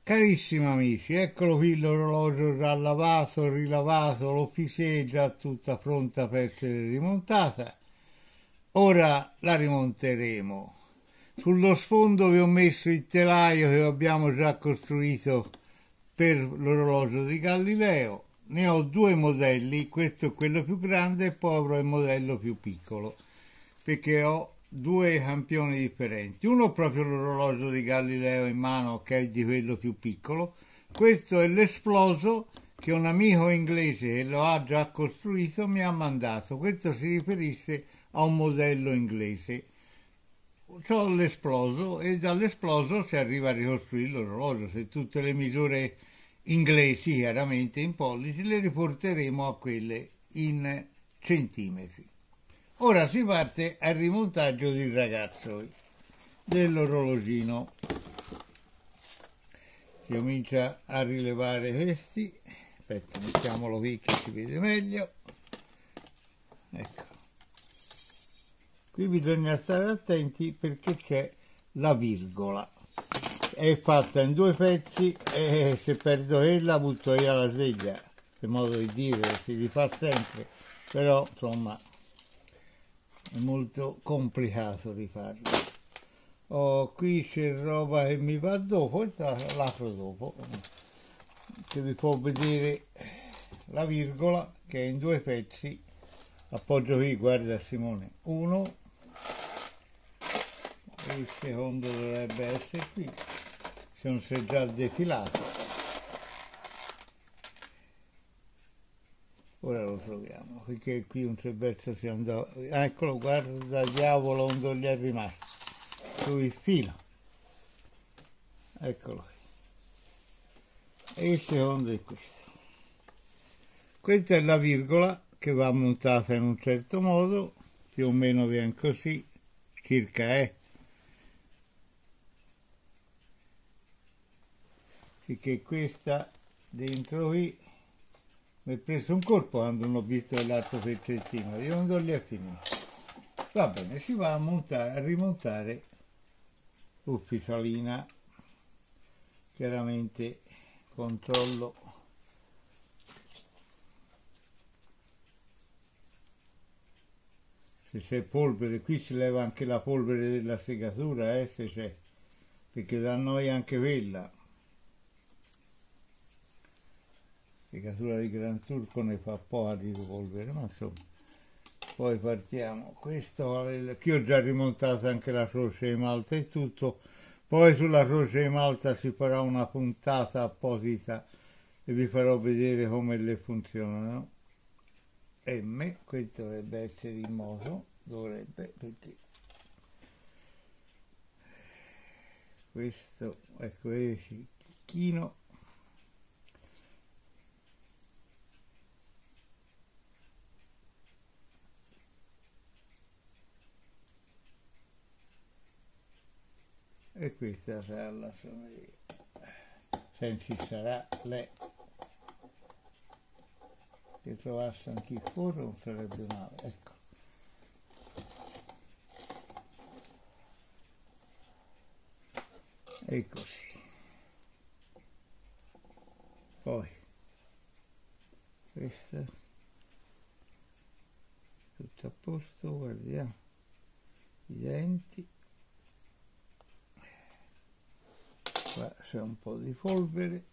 Carissimi amici, eccolo qui l'orologio già lavato, rilavato, l'officina già tutta pronta per essere rimontata. Ora la rimonteremo. Sullo sfondo vi ho messo il telaio che abbiamo già costruito per l'orologio di Galileo. Ne ho due modelli, questo è quello più grande e poi avrò il modello più piccolo, perché ho due campioni differenti. Uno proprio l'orologio di Galileo in mano, che è di quello più piccolo. Questo è l'esploso che un amico inglese che lo ha già costruito mi ha mandato. Questo si riferisce a un modello inglese. C'ho l'esploso e dall'esploso si arriva a ricostruire l'orologio. Se tutte le misure inglesi, chiaramente in pollici, le riporteremo a quelle in centimetri. Ora si parte al rimontaggio del ragazzo dell'orologino. Si comincia a rilevare questi. Aspetta, mettiamolo qui che si vede meglio. Ecco. Qui bisogna stare attenti perché c'è la virgola. È fatta in due pezzi e se perdo quella butto via la sveglia. Per modo di dire, si rifà sempre. Però, insomma, è molto complicato di farlo. Oh, qui c'è roba che mi va dopo e l'apro dopo, che vi può vedere la virgola che è in due pezzi. Appoggio qui, guarda Simone, uno, e il secondo dovrebbe essere qui, se non si è già defilato. Ora lo troviamo, perché qui un cervello si andò. Eccolo, guarda diavolo dove gli è rimasto. Su il filo. Eccolo qui. E il secondo è questo. Questa è la virgola che va montata in un certo modo, più o meno viene così, circa è. Perché questa dentro qui mi è preso un colpo quando non ho visto l'altro pezzettino, io non li ho finiti. Va bene, si va a montare, a rimontare l'ufficialina. Chiaramente controllo se c'è polvere, qui si leva anche la polvere della segatura, se c'è, perché da noi anche quella. Segatura di Gran Turco ne fa poca di polvere, ma insomma. Poi partiamo, questo qui ho già rimontato anche la croce di Malta e tutto, poi sulla croce di Malta si farà una puntata apposita e vi farò vedere come le funzionano. M, questo dovrebbe essere in moto, dovrebbe, perché questo, ecco, il chino. E questa sarà la soneria. Senza sarà lei. Se trovasse anche il forno non sarebbe male, ecco. E così. Poi questa tutto a posto, guardiamo i denti. Qua c'è un po' di polvere.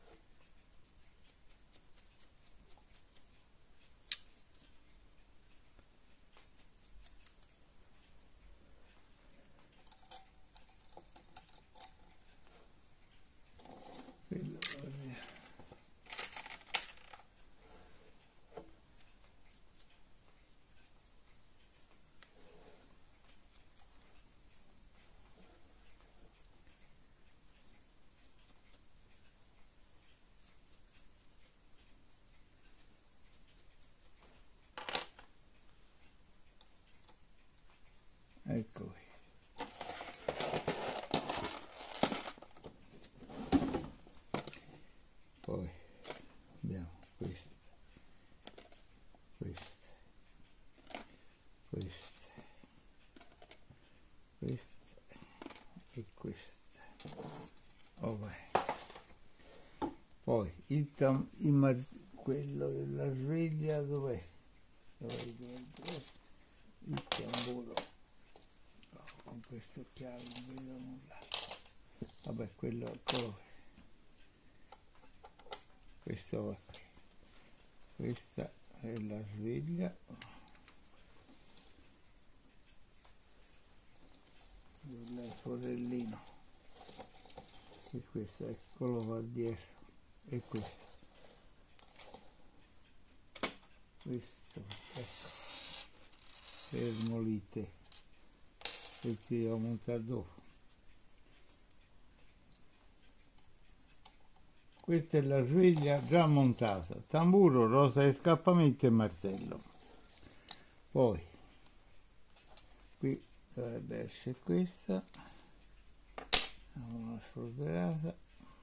Ecco qui. Poi abbiamo questo, questo, questo, questo e questo. Oh, vai. quello della sveglia dov'è? Il tamburo. No, con questo occhiale non vedo nulla. Vabbè, quello eccolo. Questo va qui. Questa è la sveglia. Quello è il forellino. E questo, eccolo qua dietro. E questo. Questo, ecco. Fermo lì te. Perché io ho montato dopo. Questa è la sveglia già montata, tamburo, rosa di scappamento e martello. Poi, qui dovrebbe essere questa, una spolverata.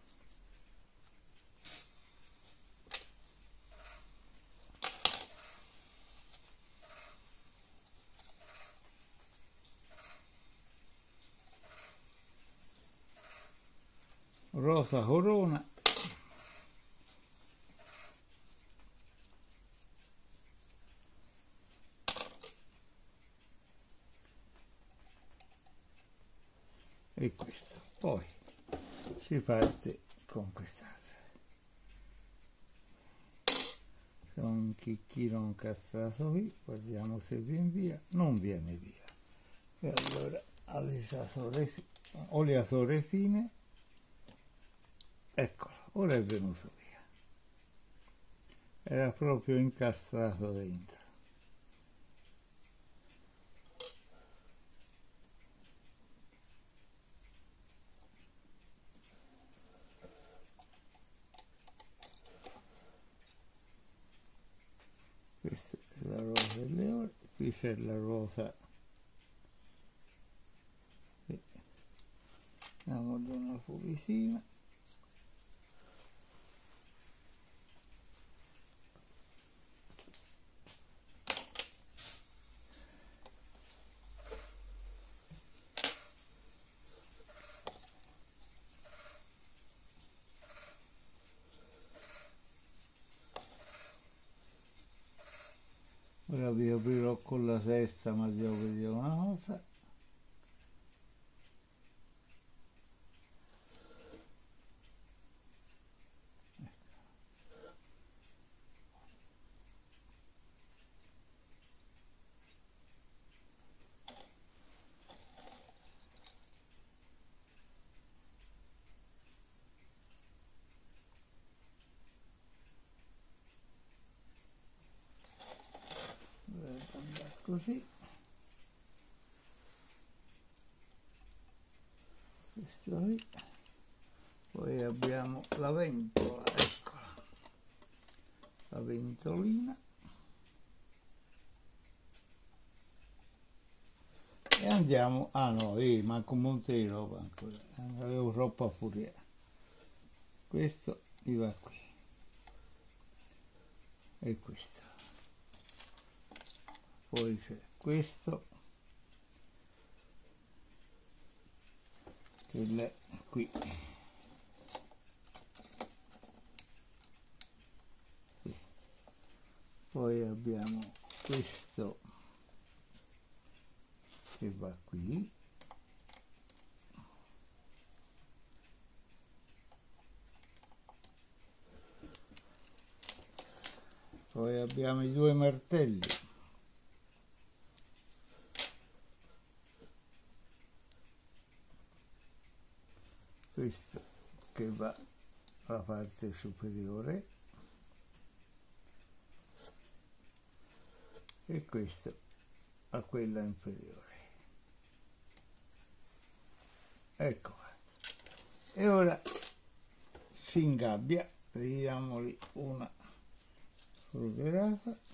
Rosa corona. E questo, poi si parte con quest'altra. C'è un chicchino incastrato qui, guardiamo se viene via, non viene via. E allora oleatore fine, eccolo, ora è venuto via. Era proprio incastrato dentro. Questa è la rosa del leone, qui c'è la rosa. Andiamo ad una fulitina. Ora vi aprirò con la testa, ma devo vedere una cosa. Dovrebbe andare così. Questo qui. Poi abbiamo la ventola, eccola. La ventolina. E andiamo, ah no, manco un Montero, avevo troppa furia. Questo mi va qui. E questo. Poi c'è questo, che è qui. Sì. Poi abbiamo questo che va qui. Poi abbiamo i due martelli. Questo che va alla parte superiore e questo a quella inferiore. Ecco qua. E ora si ingabbia, vediamoli una spolverata.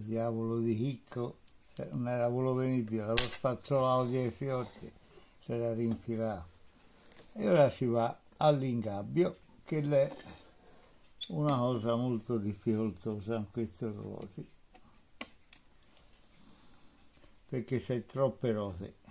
diavolo di Chicco, non era voluto venire più, l'avevo spazzolato dei fiotti, se l'era rinfilato. E ora si va all'ingabbio, che è una cosa molto difficoltosa in questi orologi, perché c'è troppe rose.